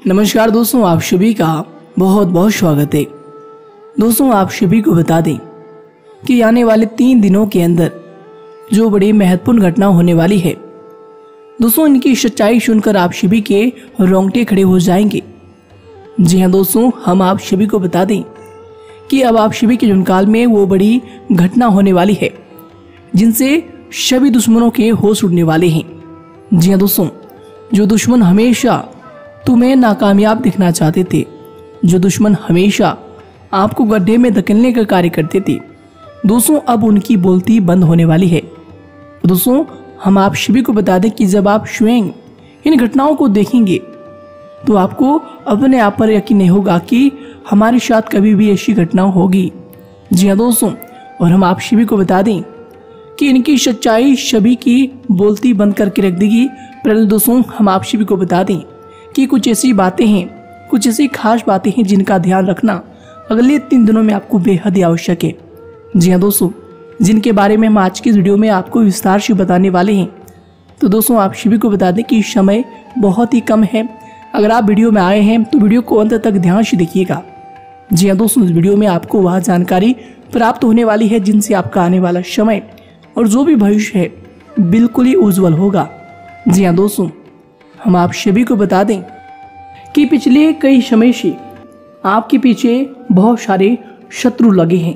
नमस्कार दोस्तों, आप सभी का बहुत बहुत स्वागत है। दोस्तों, आप सभी को बता दें कि आने वाले 3 दिनों के अंदर जो बड़ी महत्वपूर्ण घटना होने वाली है, दोस्तों इनकी सच्चाई सुनकर आप सभी के रोंगटे खड़े हो जाएंगे। जी हाँ दोस्तों, हम आप सभी को बता दें कि अब आप सभी के जुनकाल में वो बड़ी घटना होने वाली है जिनसे सभी दुश्मनों के होश उड़ने वाले हैं। जी हाँ दोस्तों, जो दुश्मन हमेशा तुम्हें नाकामयाब दिखना चाहते थे, जो दुश्मन हमेशा आपको गड्ढे में धकेलने का कार्य करते थे, दोस्तों अब उनकी बोलती बंद होने वाली है। दोस्तों, हम आप सभी को बता दें कि जब आप स्वयं इन घटनाओं को देखेंगे तो आपको अपने आप पर यकीन नहीं होगा कि हमारे साथ कभी भी ऐसी घटना होगी। जी हाँ दोस्तों, और हम आप सभी को बता दें कि इनकी सच्चाई सभी की बोलती बंद करके रख देगी। पहले दोस्तों, हम आप सभी को बता दें कि कुछ ऐसी बातें हैं, कुछ ऐसी खास बातें हैं जिनका ध्यान रखना अगले 3 दिनों में आपको बेहद ही आवश्यक है। जी हाँ दोस्तों, जिनके बारे में हम आज की वीडियो में आपको विस्तार से बताने वाले हैं। तो दोस्तों, आप सभी को बता दें कि समय बहुत ही कम है। अगर आप वीडियो में आए हैं तो वीडियो को अंत तक ध्यान से देखिएगा। जी हाँ दोस्तों, इस वीडियो में आपको वह जानकारी प्राप्त होने वाली है जिनसे आपका आने वाला समय और जो भी भविष्य है बिल्कुल ही उज्जवल होगा। जी हाँ दोस्तों, हम आप सभी को बता दें कि पिछले कई समय से आपके पीछे बहुत सारे शत्रु लगे हैं।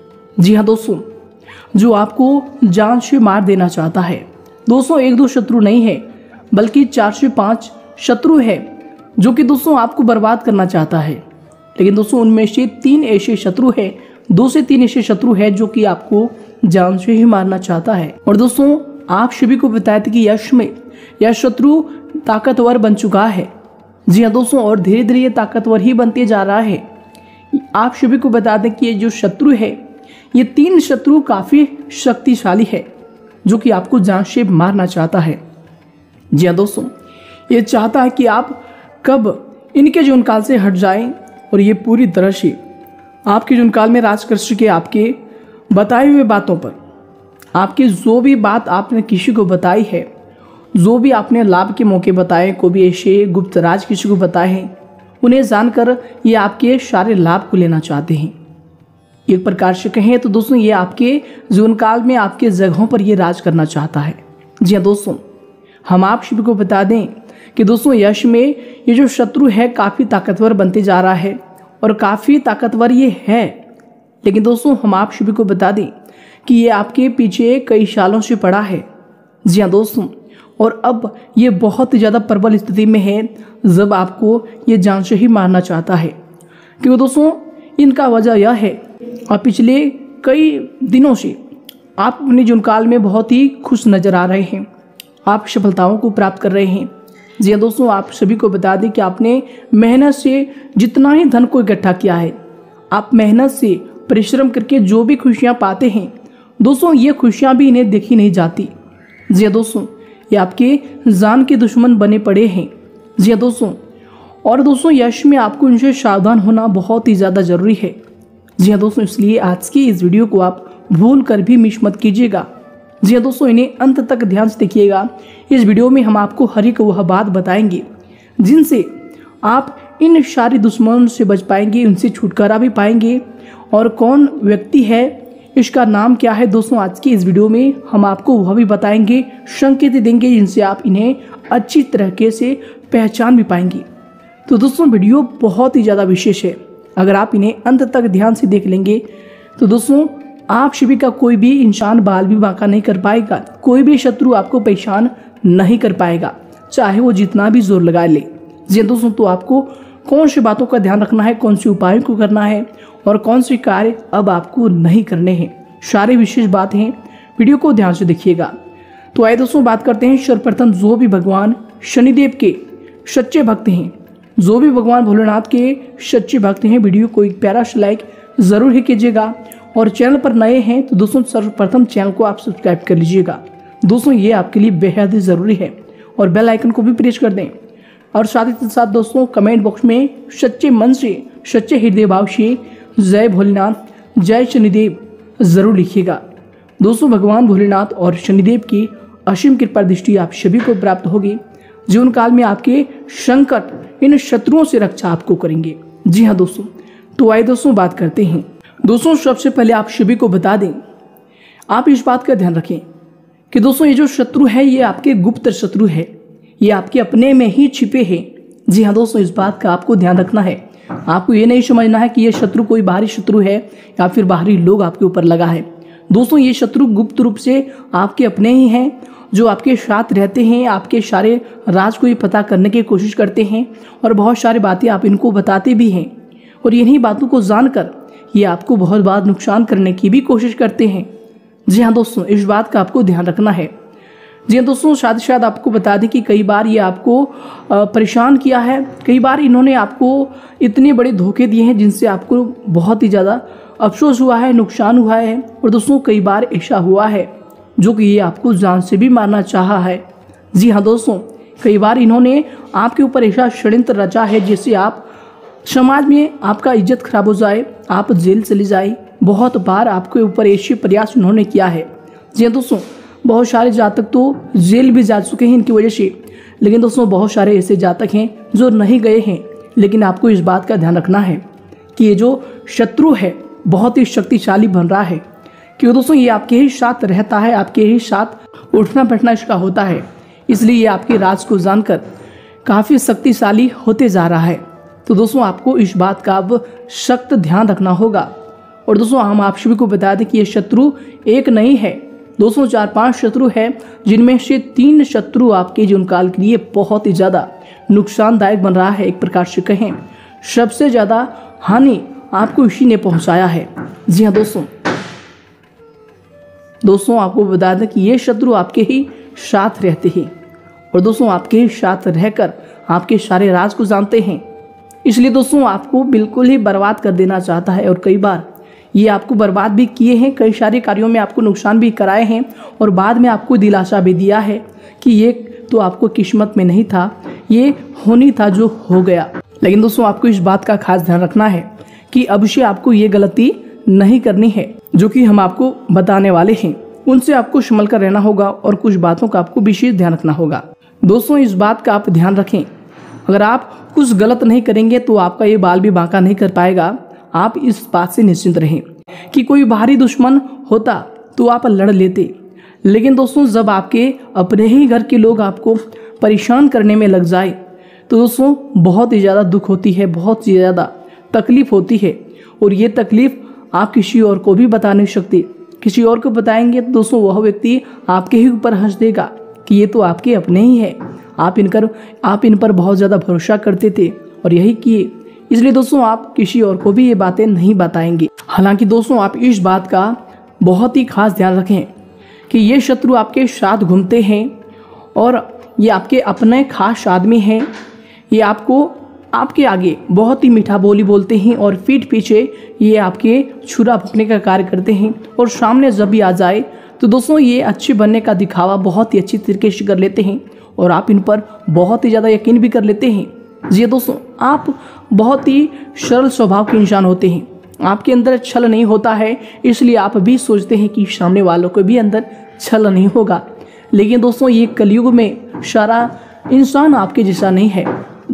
जी हाँ दोस्तों, जो आपको जान से मार देना चाहता है। दोस्तों, 1-2 शत्रु नहीं है बल्कि 4 से 5 शत्रु है जो कि दोस्तों आपको बर्बाद करना चाहता है। लेकिन दोस्तों, उनमें से 3 ऐसे शत्रु है, 2 से 3 ऐसे शत्रु है जो कि आपको जान से ही मारना चाहता है। और दोस्तों, आप सभी को बताया था कि यश में यह शत्रु ताकतवर बन चुका है। जी हाँ दोस्तों, और धीरे धीरे ये ताकतवर ही बनते जा रहा है। आप सभी को बता दें कि ये जो शत्रु है, ये 3 शत्रु काफी शक्तिशाली है जो कि आपको जान से मारना चाहता है। जी हाँ दोस्तों, ये चाहता है कि आप कब इनके जुनकाल से हट जाएं और ये पूरी तरह से आपके जुनकाल में राज कर सके। आपके बताए हुए बातों पर, आपकी जो भी बात आपने किसी को बताई है, जो भी आपने लाभ के मौके बताए, को भी ऐसे गुप्त राज किसी को बताए हैं, उन्हें जानकर ये आपके सारे लाभ को लेना चाहते हैं। एक प्रकार से कहें तो दोस्तों, ये आपके जीवन काल में आपके जगहों पर ये राज करना चाहता है। जी हाँ दोस्तों, हम आप सभी को बता दें कि दोस्तों यश में ये जो शत्रु है काफ़ी ताकतवर बनते जा रहा है और काफ़ी ताकतवर ये है। लेकिन दोस्तों, हम आप सभी को बता दें कि ये आपके पीछे कई सालों से पड़ा है। जी हाँ दोस्तों, और अब ये बहुत ज़्यादा प्रबल स्थिति में है जब आपको ये जान से ही मारना चाहता है। क्योंकि दोस्तों, इनका वजह यह है, और पिछले कई दिनों से आप अपने जुनकाल में बहुत ही खुश नज़र आ रहे हैं, आप सफलताओं को प्राप्त कर रहे हैं। जी हाँ दोस्तों, आप सभी को बता दें कि आपने मेहनत से जितना ही धन को इकट्ठा किया है, आप मेहनत से परिश्रम करके जो भी खुशियाँ पाते हैं, दोस्तों ये खुशियाँ भी इन्हें देखी नहीं जाती। जी हाँ दोस्तों, ये आपके जान के दुश्मन बने पड़े हैं। जी हाँ दोस्तों, और दोस्तों यश में आपको इनसे सावधान होना बहुत ही ज़्यादा ज़रूरी है। जी हाँ दोस्तों, इसलिए आज की इस वीडियो को आप भूल कर भी मिस मत कीजिएगा। जी हाँ दोस्तों, इन्हें अंत तक ध्यान से देखिएगा। इस वीडियो में हम आपको हर एक वह बात बताएंगे जिनसे आप इन सारे दुश्मनों से बच पाएंगे, उनसे छुटकारा भी पाएंगे। और कौन व्यक्ति है, इसका नाम क्या है, दोस्तों आज की इस वीडियो में हम आपको वह भी बताएंगे, संकेत देंगे जिनसे आप इन्हें अच्छी तरीके से पहचान भी पाएंगे। तो दोस्तों, वीडियो बहुत ही ज़्यादा विशेष है। अगर आप इन्हें अंत तक ध्यान से देख लेंगे तो दोस्तों आप सभी का कोई भी इंसान बाल भी बांका नहीं कर पाएगा, कोई भी शत्रु आपको पहचान नहीं कर पाएगा, चाहे वो जितना भी जोर लगा ले। जी दोस्तों, तो आपको कौन सी बातों का ध्यान रखना है, कौन से उपायों को करना है और कौन से कार्य अब आपको नहीं करने हैं, सारे विशेष बात हैं। वीडियो को ध्यान से देखिएगा। तो आइए दोस्तों बात करते हैं सर्वप्रथम जो भी भगवान शनिदेव के सच्चे भक्त हैं, जो भी भगवान भोलेनाथ के सच्चे भक्त हैं, वीडियो को एक प्यारा सा लाइक ज़रूर ही कीजिएगा। और चैनल पर नए हैं तो दोस्तों सर्वप्रथम चैनल को आप सब्सक्राइब कर लीजिएगा। दोस्तों ये आपके लिए बेहद ही ज़रूरी है। और बेल आइकन को भी प्रेस कर दें। और साथ ही साथ दोस्तों कमेंट बॉक्स में सच्चे मन से, सच्चे हृदय भाव से जय भोलेनाथ, जय शनिदेव ज़रूर लिखिएगा। दोस्तों भगवान भोलेनाथ और शनिदेव की असीम कृपा दृष्टि आप सभी को प्राप्त होगी। जीवन काल में आपके संकट, इन शत्रुओं से रक्षा आपको करेंगे। जी हाँ दोस्तों, तो आइए दोस्तों बात करते हैं। दोस्तों सबसे पहले आप सभी को बता दें, आप इस बात का ध्यान रखें कि दोस्तों ये जो शत्रु है ये आपके गुप्त शत्रु है, ये आपके अपने में ही छिपे हैं। जी हाँ दोस्तों, इस बात का आपको ध्यान रखना है। आपको ये नहीं समझना है कि ये शत्रु कोई बाहरी शत्रु है या फिर बाहरी लोग आपके ऊपर लगा है। दोस्तों ये शत्रु गुप्त रूप से आपके अपने ही हैं, जो आपके साथ रहते हैं, आपके सारे राज को ये पता करने की कोशिश करते हैं और बहुत सारी बातें आप इनको बताते भी हैं, और इन्हीं बातों को जानकर ये आपको बहुत बार नुकसान करने की भी कोशिश करते हैं। जी हाँ दोस्तों, इस बात का आपको ध्यान रखना है। जी हाँ दोस्तों, शायद आपको बता दें कि कई बार ये आपको परेशान किया है, कई बार इन्होंने आपको इतने बड़े धोखे दिए हैं जिनसे आपको बहुत ही ज़्यादा अफसोस हुआ है, नुकसान हुआ है। और दोस्तों कई बार ऐसा हुआ है जो कि ये आपको जान से भी मारना चाहा है। जी हाँ दोस्तों, कई बार इन्होंने आपके ऊपर ऐसा षड्यंत्र रचा है जिससे आप समाज में आपका इज्जत खराब हो जाए, आप जेल चली जाए। बहुत बार आपके ऊपर ऐसे प्रयास उन्होंने किया है। जी हाँ दोस्तों, बहुत सारे जातक तो जेल भी जा चुके हैं इनकी वजह से, लेकिन दोस्तों बहुत सारे ऐसे जातक हैं जो नहीं गए हैं। लेकिन आपको इस बात का ध्यान रखना है कि ये जो शत्रु है बहुत ही शक्तिशाली बन रहा है, क्योंकि दोस्तों ये आपके ही साथ रहता है, आपके ही साथ उठना बैठना इसका होता है, इसलिए ये आपके राज को जानकर काफ़ी शक्तिशाली होते जा रहा है। तो दोस्तों आपको इस बात का अब सख्त ध्यान रखना होगा। और दोस्तों हम आप सभी को बता दें कि ये शत्रु एक नहीं है दोस्तों, 4-5 शत्रु है, जिनमें से 3 शत्रु आपके जीवन काल के लिए बहुत ही ज़्यादा नुकसानदायक बन रहा है। एक प्रकार से कहें सबसे ज़्यादा हानि आपको इसी ने पहुंचाया है। जी हाँ दोस्तों आपको बता दें कि ये शत्रु आपके ही साथ रहते हैं, और दोस्तों आपके ही साथ रहकर आपके सारे राज को जानते हैं, इसलिए दोस्तों आपको बिल्कुल ही बर्बाद कर देना चाहता है। और कई बार ये आपको बर्बाद भी किए हैं, कई सारे कार्यों में आपको नुकसान भी कराए हैं, और बाद में आपको दिलासा भी दिया है कि ये तो आपको किस्मत में नहीं था, ये होनी था जो हो गया। लेकिन दोस्तों आपको इस बात का खास ध्यान रखना है कि अब से आपको ये गलती नहीं करनी है जो कि हम आपको बताने वाले हैं, उनसे आपको संभल कर रहना होगा और कुछ बातों का आपको विशेष ध्यान रखना होगा। दोस्तों इस बात का आप ध्यान रखें, अगर आप कुछ गलत नहीं करेंगे तो आपका ये बाल भी बांका नहीं कर पाएगा। आप इस बात से निश्चिंत रहें कि कोई बाहरी दुश्मन होता तो आप लड़ लेते, लेकिन दोस्तों जब आपके अपने ही घर के लोग आपको परेशान करने में लग जाए तो दोस्तों बहुत ही ज़्यादा दुख होती है, बहुत ही ज़्यादा तकलीफ होती है, और ये तकलीफ आप किसी और को भी बता नहीं सकते। किसी और को बताएंगे तो दोस्तों वह व्यक्ति आपके ही ऊपर हंस देगा कि ये तो आपके अपने ही है, आप इन पर बहुत ज़्यादा भरोसा करते थे और यही किए, इसलिए दोस्तों आप किसी और को भी ये बातें नहीं बताएंगे। हालांकि दोस्तों आप इस बात का बहुत ही खास ध्यान रखें कि ये शत्रु आपके साथ घूमते हैं और ये आपके अपने खास आदमी हैं। ये आपके आगे बहुत ही मीठा बोली बोलते हैं और पीठ पीछे ये आपके छुरा फूकने का कार्य करते हैं, और सामने जब भी आ जाए तो दोस्तों ये अच्छे बनने का दिखावा बहुत ही अच्छी तरीके से कर लेते हैं और आप इन पर बहुत ही ज़्यादा यकीन भी कर लेते हैं। जी दोस्तों, आप बहुत ही सरल स्वभाव के इंसान होते हैं, आपके अंदर छल नहीं होता है, इसलिए आप भी सोचते हैं कि सामने वालों को भी अंदर छल नहीं होगा। लेकिन दोस्तों ये कलयुग में सारा इंसान आपके जैसा नहीं है।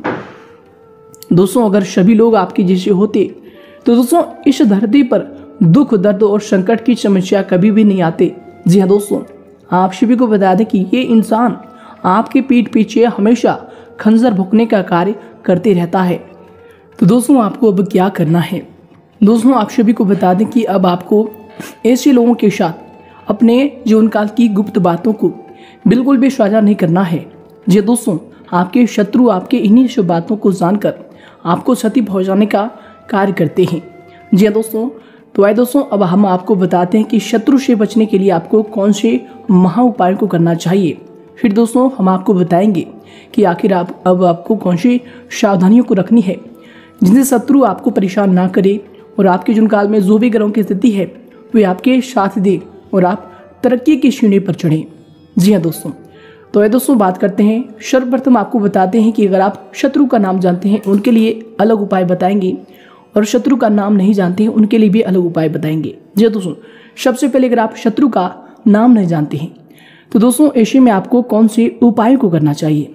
दोस्तों अगर सभी लोग आपके जैसे होते तो दोस्तों इस धरती पर दुख, दर्द और संकट की समस्या कभी भी नहीं आते। जी हाँ दोस्तों, आप सभी को बता दें कि ये इंसान आपके पीठ पीछे हमेशा खंजर भोंकने का कार्य करते रहता है। तो दोस्तों आपको अब क्या करना है? दोस्तों आप सभी को बता दें कि अब आपको ऐसे लोगों के साथ अपने जीवन काल की गुप्त बातों को बिल्कुल भी साझा नहीं करना है। जी दोस्तों, आपके शत्रु आपके इन्हीं सब बातों को जानकर आपको क्षति पहुंचाने का कार्य करते हैं। जी दोस्तों, तो आइए दोस्तों अब हम आपको बताते हैं कि शत्रु से बचने के लिए आपको कौन से महा उपायों को करना चाहिए। फिर दोस्तों हम आपको बताएंगे कि आखिर अब आपको कौन सी सावधानियों को रखनी है जिनसे शत्रु आपको परेशान ना करे और आपके जीवन काल में जो भी ग्रहों की स्थिति है वे आपके साथ दे और आप तरक्की की सीढ़ी पर चढ़ें। जी हाँ दोस्तों, तो ये दोस्तों बात करते हैं। सर्वप्रथम आपको बताते हैं कि अगर आप शत्रु का नाम जानते हैं उनके लिए अलग उपाय बताएंगे, और शत्रु का नाम नहीं जानते हैं उनके लिए भी अलग उपाय बताएंगे। जी हाँ दोस्तों, सबसे पहले अगर आप शत्रु का नाम नहीं जानते हैं तो दोस्तों ऐसे में आपको कौन से उपायों को करना चाहिए।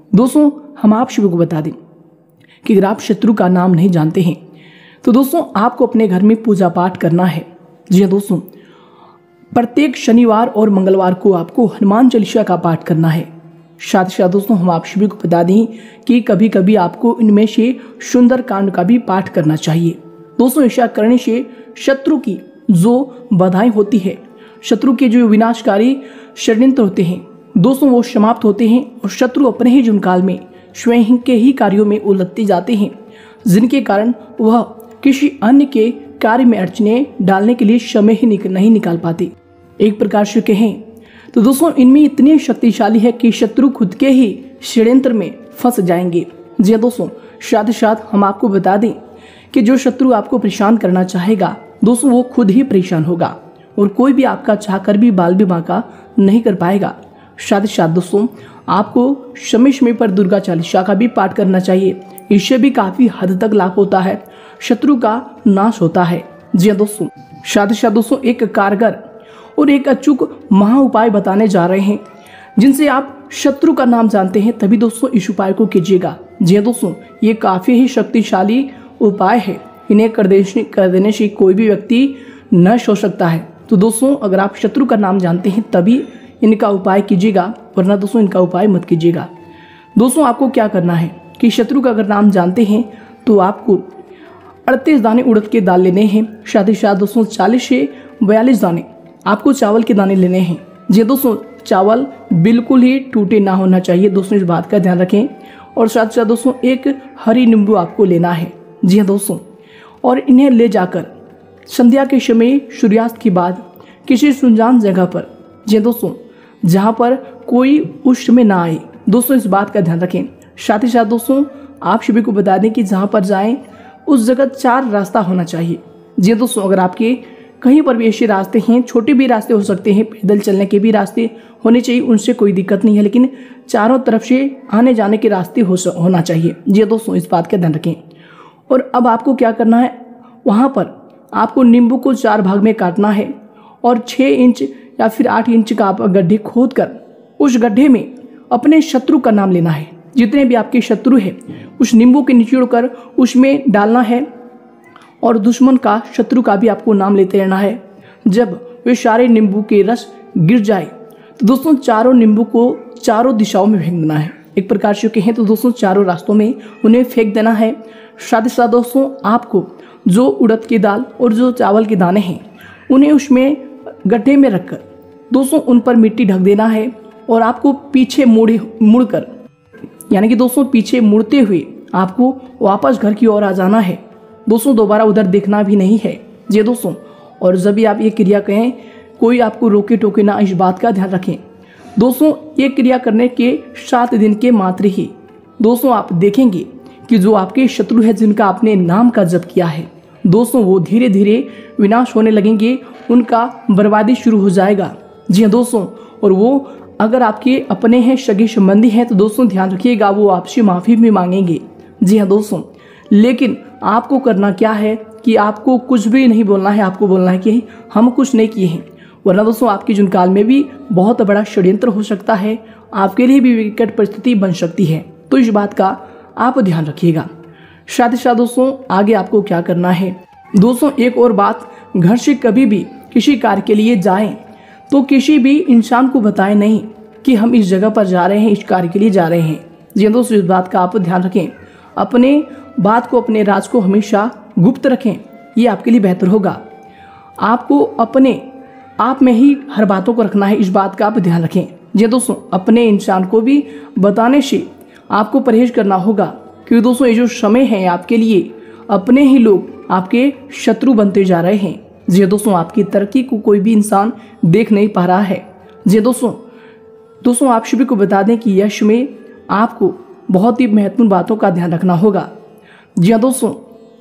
दोस्तों हम आप सभी को बता दें कि अगर आप शत्रु का नाम नहीं जानते हैं तो दोस्तों आपको अपने घर में पूजा पाठ करना है। जी हाँ दोस्तों, प्रत्येक शनिवार और मंगलवार को आपको हनुमान चालीसा का पाठ करना है। साथ ही साथ दोस्तों हम आप सभी को बता दें कि कभी कभी आपको इनमें से सुंदर कांड का भी पाठ करना चाहिए। दोस्तों ऐसा करने से शत्रु की जो बाधाएं होती है, शत्रु के जो विनाशकारी षड्यंत्र होते हैं दोस्तों वो समाप्त होते हैं और शत्रु अपने ही जुनकाल में स्वयं के ही कार्यों में उलझते जाते हैं, जिनके कारण वह किसी अन्य के कार्य में अड़चने डालने के लिए समय ही नहीं निकाल पाते। एक प्रकार से कहें तो दोस्तों इनमें इतनी शक्तिशाली है कि शत्रु खुद के ही षड्यंत्र में फंस जाएंगे। जी दोस्तों, साथ ही साथ हम आपको बता दें कि जो शत्रु आपको परेशान करना चाहेगा दोस्तों वो खुद ही परेशान होगा और कोई भी आपका चाहकर भी बाल भी बांका नहीं कर पाएगा। साथ ही साथ दोस्तों आपको समय समय पर दुर्गा चालीसा का भी पाठ करना चाहिए। इससे भी काफी हद तक लाभ होता है, शत्रु का नाश होता है। जी दोस्तों, साथ ही साथ दोस्तों एक कारगर और एक अचूक महा उपाय बताने जा रहे हैं जिनसे आप शत्रु का नाम जानते हैं, तभी दोस्तों इस उपाय को कीजिएगा। जी दोस्तों, ये काफी ही शक्तिशाली उपाय है, इन्हें कर देने से कोई भी व्यक्ति नष्ट हो सकता है। तो दोस्तों अगर आप शत्रु का नाम जानते हैं तभी इनका उपाय कीजिएगा, वरना दोस्तों इनका उपाय मत कीजिएगा। दोस्तों आपको क्या करना है कि शत्रु का अगर नाम जानते हैं तो आपको 38 दाने उड़द के दाल लेने हैं। साथ ही साथ दोस्तों 40 से 42 दाने आपको चावल के दाने लेने हैं। जी दोस्तों, चावल बिल्कुल ही टूटे ना होना चाहिए, दोस्तों इस बात का ध्यान रखें। और साथ साथ दोस्तों एक हरी नींबू आपको लेना है। जी हाँ दोस्तों, और इन्हें ले जाकर संध्या के समय सूर्यास्त के बाद किसी सुनसान जगह पर, जी दोस्तों जहाँ पर कोई उस समय ना आए, दोस्तों इस बात का ध्यान रखें। साथ ही साथ दोस्तों आप सभी को बता दें कि जहाँ पर जाएं उस जगह 4 रास्ता होना चाहिए। जी दोस्तों, अगर आपके कहीं पर भी ऐसे रास्ते हैं, छोटे भी रास्ते हो सकते हैं, पैदल चलने के भी रास्ते होने चाहिए, उनसे कोई दिक्कत नहीं है, लेकिन चारों तरफ से आने जाने के रास्ते होना चाहिए। जी दोस्तों इस बात का ध्यान रखें। और अब आपको क्या करना है, वहाँ पर आपको नींबू को 4 भाग में काटना है और 6 इंच या फिर 8 इंच का आप गड्ढे खोद कर उस गड्ढे में अपने शत्रु का नाम लेना है। जितने भी आपके शत्रु हैं उस नींबू के निचोड़ कर उसमें डालना है और दुश्मन का, शत्रु का भी आपको नाम लेते रहना है। जब वे सारे नींबू के रस गिर जाए तो दोस्तों चारों नींबू को चारों दिशाओं में फेंक देना है। एक प्रकार से कहें तो दोस्तों चारों रास्तों में उन्हें फेंक देना है। साथ ही साथ दोस्तों आपको जो उड़द की दाल और जो चावल के दाने हैं उन्हें उसमें गड्ढे में रखकर दोस्तों उन पर मिट्टी ढक देना है और आपको पीछे मुड़कर, यानी कि दोस्तों पीछे मुड़ते हुए आपको वापस घर की ओर आ जाना है। दोस्तों दोबारा उधर देखना भी नहीं है। जी दोस्तों, और जब भी आप ये क्रिया करें कोई आपको रोके टोके ना, इस बात का ध्यान रखें। दोस्तों ये क्रिया करने के 7 दिन के मात्र ही दोस्तों आप देखेंगे कि जो आपके शत्रु है जिनका आपने नाम का जप किया है दोस्तों वो धीरे धीरे विनाश होने लगेंगे, उनका बर्बादी शुरू हो जाएगा। जी हाँ दोस्तों, और वो अगर आपके अपने हैं, सगे संबंधी हैं तो दोस्तों ध्यान रखिएगा वो आपसे माफ़ी भी मांगेंगे। जी हाँ दोस्तों, लेकिन आपको करना क्या है कि आपको कुछ भी नहीं बोलना है, आपको बोलना है कि हम कुछ नहीं किए हैं, वरना दोस्तों आपकी जुनकाल में भी बहुत बड़ा षड्यंत्र हो सकता है, आपके लिए भी विकट परिस्थिति बन सकती है। तो इस बात का आप ध्यान रखिएगा। साथ ही साथ दोस्तों आगे आपको क्या करना है, दोस्तों एक और बात, घर से कभी भी किसी कार्य के लिए जाएं तो किसी भी इंसान को बताएं नहीं कि हम इस जगह पर जा रहे हैं, इस कार्य के लिए जा रहे हैं। जी दोस्तों इस बात का आप ध्यान रखें, अपने बात को, अपने राज को हमेशा गुप्त रखें, ये आपके लिए बेहतर होगा। आपको अपने आप में ही हर बातों को रखना है, इस बात का आप ध्यान रखें। जी दोस्तों अपने इंसान को भी बताने से आपको परहेज करना होगा, क्योंकि दोस्तों ये जो समय है आपके लिए अपने ही लोग आपके शत्रु बनते जा रहे हैं। जी दोस्तों आपकी तरक्की को कोई भी इंसान देख नहीं पा रहा है। जी दोस्तों आप सभी को बता दें कि यश में आपको बहुत ही महत्वपूर्ण बातों का ध्यान रखना होगा। जी हाँ दोस्तों,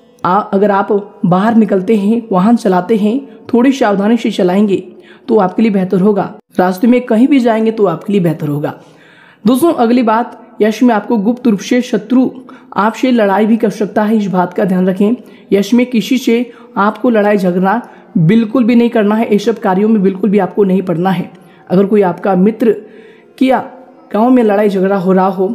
अगर आप बाहर निकलते हैं, वाहन चलाते हैं, थोड़ी सावधानी से चलाएंगे तो आपके लिए बेहतर होगा। रास्ते में कहीं भी जाएंगे तो आपके लिए बेहतर होगा। दोस्तों अगली बात, यश में आपको गुप्त रूप से शत्रु आपसे लड़ाई भी कर सकता है, इस बात का ध्यान रखें। यश में किसी से आपको लड़ाई झगड़ा बिल्कुल भी नहीं करना है, ये सब कार्यों में बिल्कुल भी आपको नहीं पड़ना है। अगर कोई आपका मित्र किया गांव में लड़ाई झगड़ा हो रहा हो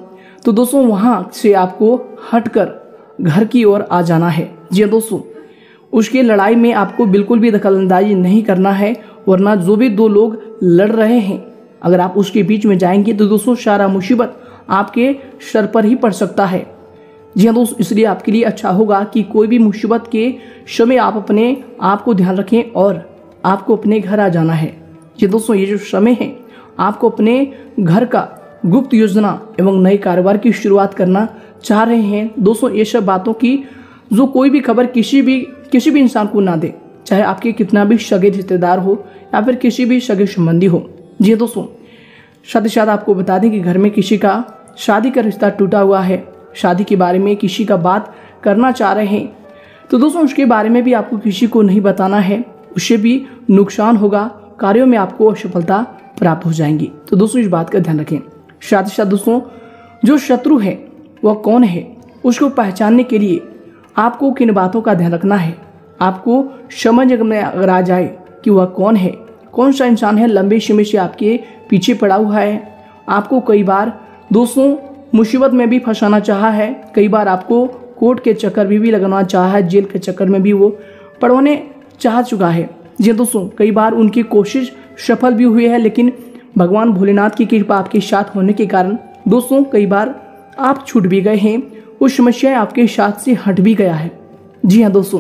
तो दोस्तों वहाँ से आपको हटकर घर की ओर आ जाना है। जी हाँ दोस्तों, उसके लड़ाई में आपको बिल्कुल भी दखलंदाजी नहीं करना है, वरना जो भी दो लोग लड़ रहे हैं अगर आप उसके बीच में जाएंगे तो दोस्तों सारा मुसीबत आपके सर पर ही पड़ सकता है। जी हाँ दोस्तों, इसलिए आपके लिए अच्छा होगा कि कोई भी मुसीबत के समय आप अपने आप को ध्यान रखें और आपको अपने घर आ जाना है। जी दोस्तों, ये जो समय है आपको अपने घर का गुप्त योजना एवं नए कारोबार की शुरुआत करना चाह रहे हैं। दोस्तों ये सब बातों की जो कोई भी खबर किसी भी इंसान को ना दे, चाहे आपके कितना भी सगे रिश्तेदार हो या फिर किसी भी सगे संबंधी हो। जी दोस्तों, साथ ही साथ आपको बता दें कि घर में किसी का शादी का रिश्ता टूटा हुआ है, शादी के बारे में किसी का बात करना चाह रहे हैं, तो दोस्तों उसके बारे में भी आपको किसी को नहीं बताना है, उससे भी नुकसान होगा, कार्यों में आपको असफलता प्राप्त हो जाएंगी। तो दोस्तों इस बात का ध्यान रखें। साथ ही साथ दोस्तों जो शत्रु है वह कौन है उसको पहचानने के लिए आपको किन बातों का ध्यान रखना है, आपको समझ में अगर आ जाए कि वह कौन है, कौन सा इंसान है लंबे समय से आपके पीछे पड़ा हुआ है, आपको कई बार दोस्तों मुसीबत में भी फंसाना चाहा है, कई बार आपको कोर्ट के चक्कर भी लगाना चाहा है, जेल के चक्कर में भी वो पड़वाने चाह चुका है। जी दोस्तों, कई बार उनकी कोशिश सफल भी हुई है, लेकिन भगवान भोलेनाथ की कृपा आपके साथ होने के कारण दोस्तों कई बार आप छूट भी गए हैं, उस समस्या आपके साथ से हट भी गया है। जी हाँ दोस्तों,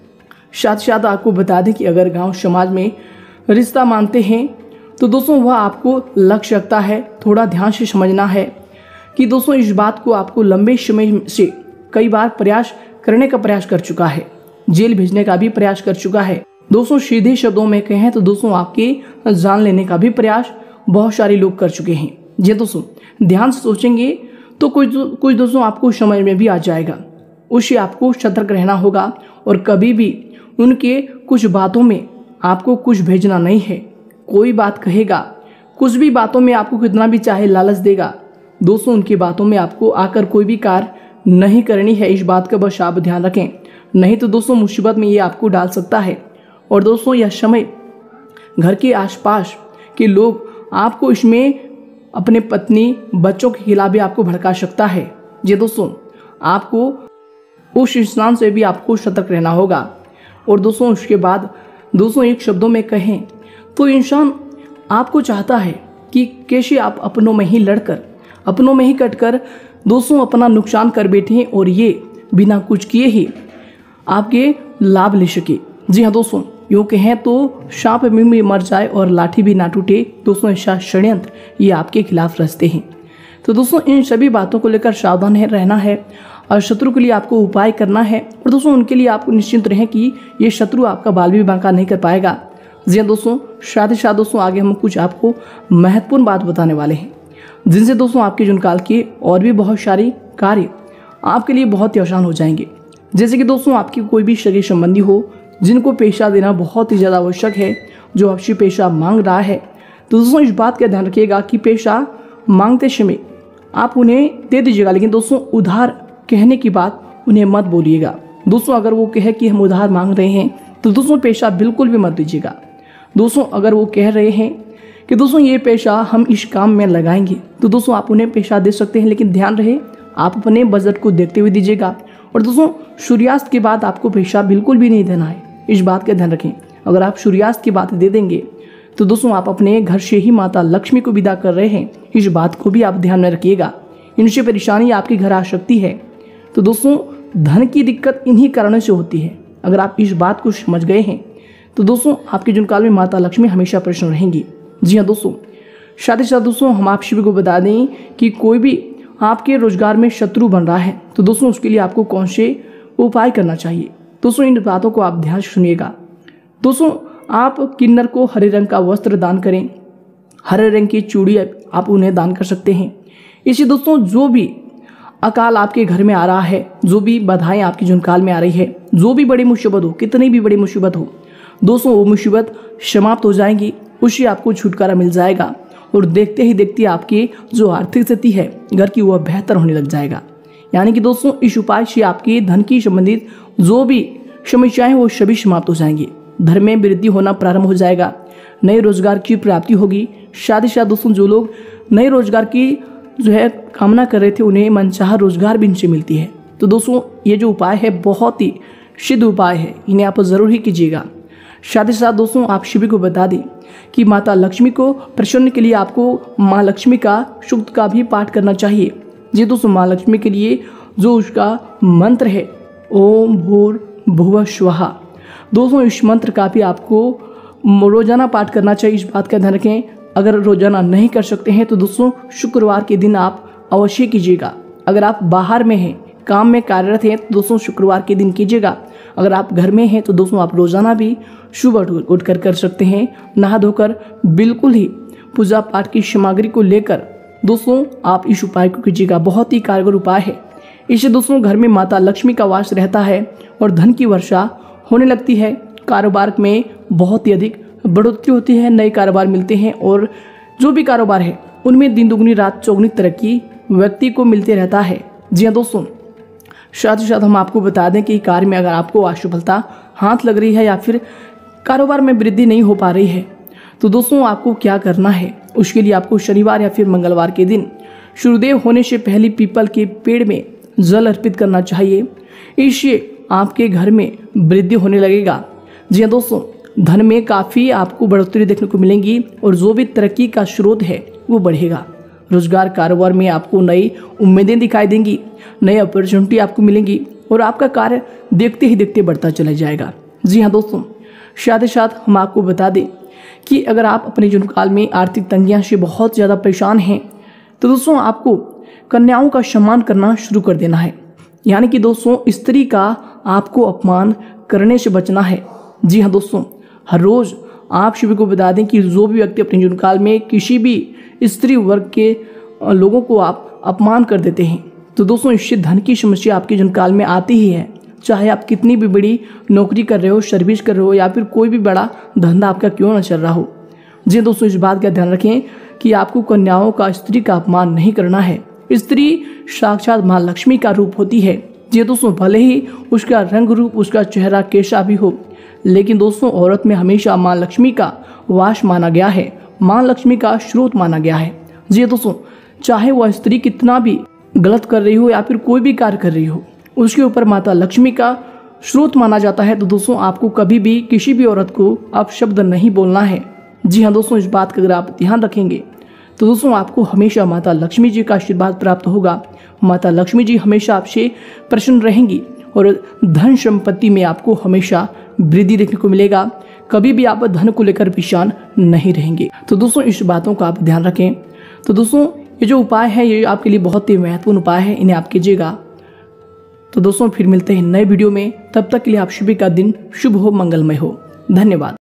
साथ साथ आपको बता दें कि अगर गांव समाज में रिश्ता मानते हैं तो दोस्तों वह आपको लग सकता है। थोड़ा ध्यान से समझना है कि दोस्तों इस बात को आपको लंबे समय से कई बार प्रयास करने का प्रयास कर चुका है, जेल भेजने का भी प्रयास कर चुका है। दोस्तों सीधे शब्दों में कहें तो दोस्तों आपके जान लेने का भी प्रयास बहुत सारे लोग कर चुके हैं। जी दोस्तों, ध्यान से सोचेंगे तो कुछ दोस्तों आपको समझ में भी आ जाएगा, उससे आपको सतर्क रहना होगा और कभी भी उनके कुछ बातों में आपको कुछ भेजना नहीं है। कोई बात कहेगा, कुछ भी बातों में आपको कितना भी चाहे लालच देगा, दोस्तों उनकी बातों में आपको आकर कोई भी कार्य नहीं करनी है। इस बात का बस आप ध्यान रखें, नहीं तो दोस्तों मुसीबत में ये आपको डाल सकता है। और दोस्तों यह समय घर के आसपास के लोग आपको इसमें अपने पत्नी बच्चों के खिलाफ भी आपको भड़का सकता है। जी दोस्तों, आपको उस इंसान से भी आपको सतर्क रहना होगा। और दोस्तों उसके बाद दोस्तों एक शब्दों में कहें तो इंसान आपको चाहता है कि कैसे आप अपनों में ही लड़कर, अपनों में ही कटकर दोस्तों अपना नुकसान कर बैठे और ये बिना कुछ किए ही आपके लाभ ले सके। जी हाँ दोस्तों, यूँ कहें तो सांप में मर जाए और लाठी भी ना टूटे। दोस्तों ऐसा षड्यंत्र ये आपके खिलाफ रचते हैं। तो दोस्तों इन सभी बातों को लेकर सावधान रहना है और शत्रु के लिए आपको उपाय करना है। और दोस्तों उनके लिए आपको निश्चिंत रहें कि ये शत्रु आपका बाल भी बांका नहीं कर पाएगा। जी हाँ दोस्तों, साथ ही साथ दोस्तों आगे हम कुछ आपको महत्वपूर्ण बात बताने वाले हैं, जिनसे दोस्तों आपके जीवन काल के और भी बहुत सारे कार्य आपके लिए बहुत ही आसान हो जाएंगे। जैसे कि दोस्तों आपकी कोई भी सगे संबंधी हो जिनको पेशा देना बहुत ही ज़्यादा आवश्यक है, जो आपसे पेशा मांग रहा है, तो दोस्तों इस बात का ध्यान रखिएगा कि पेशा मांगते समय आप उन्हें दे दीजिएगा, लेकिन दोस्तों उधार कहने की बात उन्हें मत बोलिएगा। दोस्तों अगर वो कहे कि हम उधार मांग रहे हैं तो दोस्तों पेशा बिल्कुल भी मत दीजिएगा। दोस्तों अगर वो कह रहे हैं कि दोस्तों ये पेशा हम इस काम में लगाएंगे तो दोस्तों आप उन्हें पेशा दे सकते हैं, लेकिन ध्यान रहे आप अपने बजट को देखते हुए दीजिएगा। और दोस्तों सूर्यास्त के बाद आपको पेशा बिल्कुल भी नहीं देना है, इस बात का ध्यान रखें। अगर आप सूर्यास्त की बात दे देंगे तो दोस्तों आप अपने घर से ही माता लक्ष्मी को विदा कर रहे हैं, इस बात को भी आप ध्यान में रखिएगा। इनसे परेशानी आपके घर आ सकती है। तो दोस्तों धन की दिक्कत इन्हीं कारणों से होती है। अगर आप इस बात को समझ गए हैं तो दोस्तों आपके जीवन काल में माता लक्ष्मी हमेशा प्रसन्न रहेंगी। जी हाँ दोस्तों, साथ ही साथ दोस्तों हम आप सभी को बता दें कि कोई भी आपके रोजगार में शत्रु बन रहा है तो दोस्तों उसके लिए आपको कौन से उपाय करना चाहिए। दोस्तों इन बातों को आप ध्यान से सुनिएगा। दोस्तों आप किन्नर को हरे रंग का वस्त्र दान करें, हरे रंग की चूड़ी आप उन्हें दान कर सकते हैं। इसी दोस्तों जो भी अकाल आपके घर में आ रहा है, जो भी बाधाएं आपके जीवन काल में आ रही है, जो भी बड़ी मुसीबत हो, कितनी भी बड़ी मुसीबत हो, दोस्तों वो मुसीबत समाप्त हो जाएंगी, उससे आपको छुटकारा मिल जाएगा। और देखते ही देखते आपकी जो आर्थिक स्थिति है घर की वह बेहतर होने लग जाएगा। यानी कि दोस्तों इस उपाय से आपकी धन की संबंधित जो भी समस्याएं वो सभी समाप्त हो जाएंगी, धन में वृद्धि होना प्रारंभ हो जाएगा, नए रोजगार की प्राप्ति होगी। साथ ही साथ दोस्तों जो लोग नए रोजगार की जो है कामना कर रहे थे उन्हें मनचाहा रोजगार भी इनसे मिलती है। तो दोस्तों ये जो उपाय है बहुत ही सिद्ध उपाय है, इन्हें आप जरूर ही कीजिएगा। साथ ही साथ दोस्तों आप सभी को बता दें कि माता लक्ष्मी को प्रसन्न के लिए आपको माँ लक्ष्मी का सूक्त का भी पाठ करना चाहिए। जी दोस्तों माँ लक्ष्मी के लिए जो उसका मंत्र है ओम भूर्भुवः स्वः, दोस्तों इस मंत्र का भी आपको रोजाना पाठ करना चाहिए। इस बात का ध्यान रखें, अगर रोजाना नहीं कर सकते हैं तो दोस्तों शुक्रवार के दिन आप अवश्य कीजिएगा। अगर आप बाहर में हैं, काम में कार्यरत हैं तो दोस्तों शुक्रवार के दिन कीजिएगा। अगर आप घर में हैं तो दोस्तों आप रोजाना भी सुबह उठकर कर सकते हैं। नहा धोकर बिल्कुल ही पूजा पाठ की सामग्री को लेकर दोस्तों आप इस उपाय को कीजिएगा। बहुत ही कारगर उपाय है। इससे दोस्तों घर में माता लक्ष्मी का वास रहता है और धन की वर्षा होने लगती है। कारोबार में बहुत ही अधिक बढ़ोतरी होती है, नए कारोबार मिलते हैं और जो भी कारोबार है उनमें दिन दुगनी रात चौगुनी तरक्की व्यक्ति को मिलते रहता है। जी हाँ दोस्तों, साथ ही साथ हम आपको बता दें कि कार्य में अगर आपको असफलता हाथ लग रही है या फिर कारोबार में वृद्धि नहीं हो पा रही है तो दोस्तों आपको क्या करना है, उसके लिए आपको शनिवार या फिर मंगलवार के दिन सूर्योदय होने से पहले पीपल के पेड़ में जल अर्पित करना चाहिए। इससे आपके घर में वृद्धि होने लगेगा। जी हाँ दोस्तों, धन में काफ़ी आपको बढ़ोतरी देखने को मिलेंगी और जो भी तरक्की का स्रोत है वो बढ़ेगा। रोजगार कारोबार में आपको नई उम्मीदें दिखाई देंगी, नई अपॉर्चुनिटी आपको मिलेंगी और आपका कार्य देखते ही देखते बढ़ता चला जाएगा। जी हाँ दोस्तों, साथ ही साथ हम आपको बता दें कि अगर आप अपने जीवन काल में आर्थिक तंगियां से बहुत ज़्यादा परेशान हैं तो दोस्तों आपको कन्याओं का सम्मान करना शुरू कर देना है। यानी कि दोस्तों स्त्री का आपको अपमान करने से बचना है। जी हाँ दोस्तों, हर रोज़ आप सभी को बता दें कि जो भी व्यक्ति अपने जीवन काल में किसी भी स्त्री वर्ग के लोगों को आप अपमान कर देते हैं तो दोस्तों इससे धन की समस्या आपके जीवन काल में आती ही है। चाहे आप कितनी भी बड़ी नौकरी कर रहे हो, सर्विस कर रहे हो या फिर कोई भी बड़ा धंधा आपका क्यों ना चल रहा हो। जी दोस्तों, इस बात का ध्यान रखें कि आपको कन्याओं का, स्त्री का अपमान नहीं करना है। स्त्री साक्षात माँ लक्ष्मी का रूप होती है। जी दोस्तों, भले ही उसका रंग रूप, उसका चेहरा कैसा भी हो, लेकिन दोस्तों औरत में हमेशा माँ लक्ष्मी का वास माना गया है, माँ लक्ष्मी का स्रोत माना गया है। जी दोस्तों, चाहे वह स्त्री कितना भी गलत कर रही हो या फिर कोई भी कार्य कर रही हो, उसके ऊपर माता लक्ष्मी का स्रोत माना जाता है। तो दोस्तों आपको कभी भी किसी भी औरत को अपशब्द नहीं बोलना है। जी हाँ दोस्तों, इस बात का अगर आप ध्यान रखेंगे तो दोस्तों आपको हमेशा माता लक्ष्मी जी का आशीर्वाद प्राप्त होगा। माता लक्ष्मी जी हमेशा आपसे प्रसन्न रहेंगी और धन संपत्ति में आपको हमेशा वृद्धि देखने को मिलेगा। कभी भी आप धन को लेकर परेशान नहीं रहेंगे। तो दोस्तों इस बातों का आप ध्यान रखें। तो दोस्तों ये जो उपाय है ये आपके लिए बहुत ही महत्वपूर्ण उपाय है, इन्हें आप कीजिएगा। तो दोस्तों फिर मिलते हैं नए वीडियो में, तब तक के लिए आप सभी का दिन शुभ हो, मंगलमय हो। धन्यवाद।